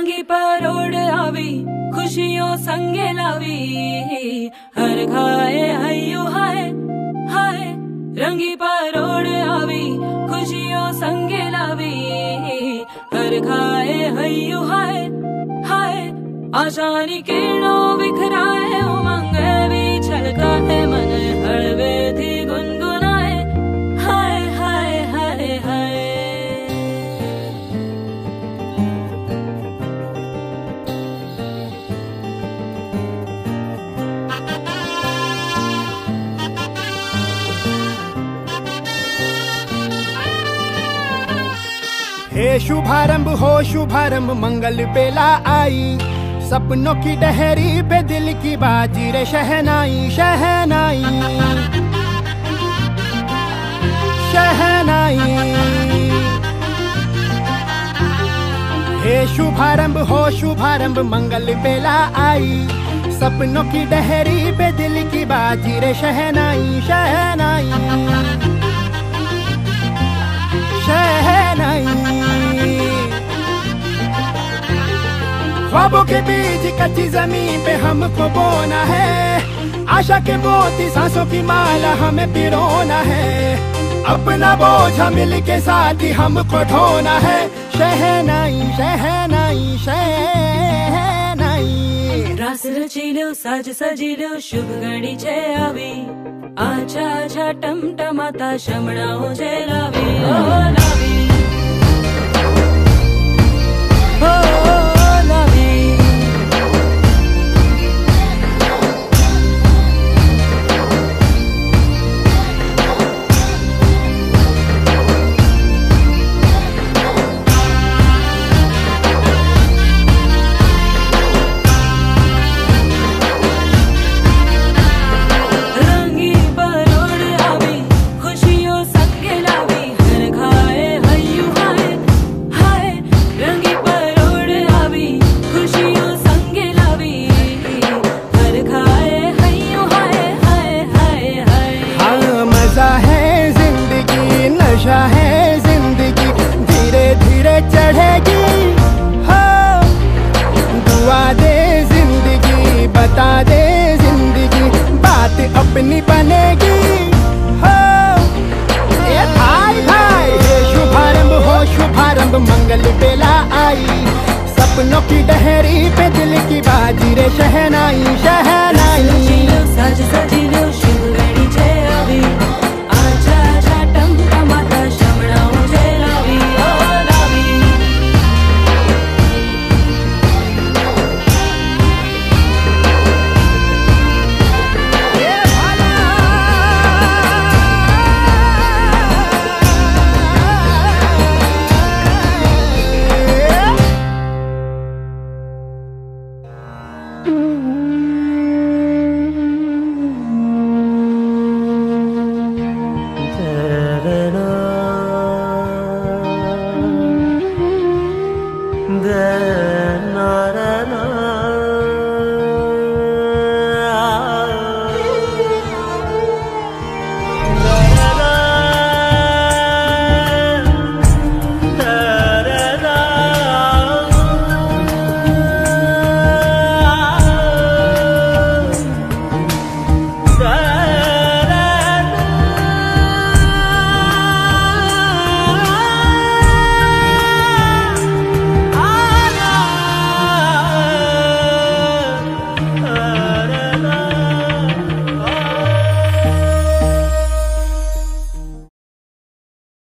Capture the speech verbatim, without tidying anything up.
रंगी परोड़ आवी खुशियों संगे लावी, हर खाए हयू हाय हाय। रंगी परोड़ आवी खुशियों संगे लावी, हर खाए हयू हाय हाय। आशानी किरणों बिखराए उमंग भी छलकाए, मन हड़वे थी गुनगुनाए हाय हाय हाय हाय। हे शुभारंभ हो शुभारंभ मंगल बेला आई, सपनों की डहरी पे दिल की बाजी रे शहनाई शहनाई शहनाई। हे शुभारंभ हो शुभारंभ मंगल बेला आई, सपनों की डहरी पे दिल की बाजी रे शहनाई शहनाई शहनाई। ख्वाबों के बीज कच्ची जमीन पे हमको बोना है, आशा के मोती सांसों की माला हमें पिरोना है। अपना बोझा मिल के साथ ही हमको ढोना है, शहनाई शहनाई शहनाई। रास रचिलो साज सजिलो शुभ घड़ी छे आवी, आछा आछा टमटमाता शमणाओ छे लावी ओ लावी ओ लावी। नशा है जिंदगी धीरे धीरे चढ़ेगी हो, दुआ दे जिंदगी बता दे जिंदगी बात अपनी बनेगी हो। ये भाई भाई ये शुभारंभ हो शुभारंभ मंगल बेला आई, सपनों की डहरी पे दिल की बाजी रे शहनाई शहनाई। सज सजिलो शुभ घड़ी छे आवी, आछा आछा टमटमाता शमणाओ छे लावी ओ लावी। da na na na